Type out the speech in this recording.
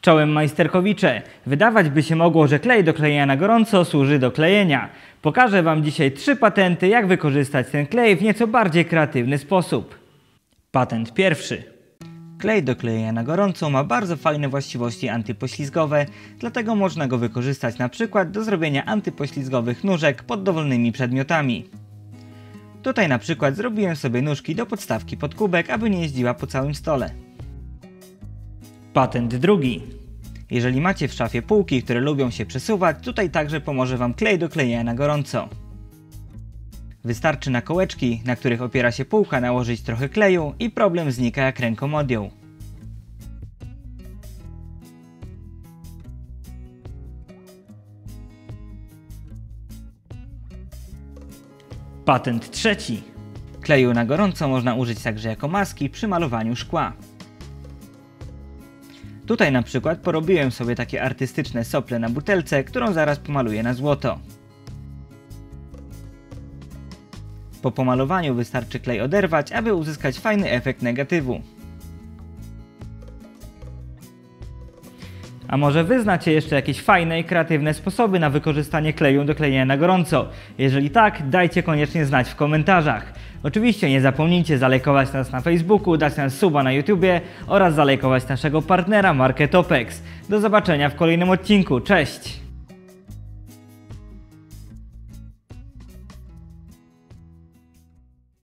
Czołem majsterkowicze. Wydawać by się mogło, że klej do klejenia na gorąco służy do klejenia. Pokażę Wam dzisiaj 3 patenty, jak wykorzystać ten klej w nieco bardziej kreatywny sposób. Patent pierwszy. Klej do klejenia na gorąco ma bardzo fajne właściwości antypoślizgowe, dlatego można go wykorzystać np. do zrobienia antypoślizgowych nóżek pod dowolnymi przedmiotami. Tutaj na przykład zrobiłem sobie nóżki do podstawki pod kubek, aby nie jeździła po całym stole. Patent drugi. Jeżeli macie w szafie półki, które lubią się przesuwać, tutaj także pomoże Wam klej do klejenia na gorąco. Wystarczy na kołeczki, na których opiera się półka, nałożyć trochę kleju i problem znika jak ręką odjął. Patent trzeci. Kleju na gorąco można użyć także jako maski przy malowaniu szkła. Tutaj na przykład porobiłem sobie takie artystyczne sople na butelce, którą zaraz pomaluję na złoto. Po pomalowaniu wystarczy klej oderwać, aby uzyskać fajny efekt negatywu. A może Wy znacie jeszcze jakieś fajne i kreatywne sposoby na wykorzystanie kleju do klejenia na gorąco? Jeżeli tak, dajcie koniecznie znać w komentarzach. Oczywiście nie zapomnijcie zalajkować nas na Facebooku, dać nam suba na YouTubie oraz zalajkować naszego partnera markę Topex. Do zobaczenia w kolejnym odcinku. Cześć!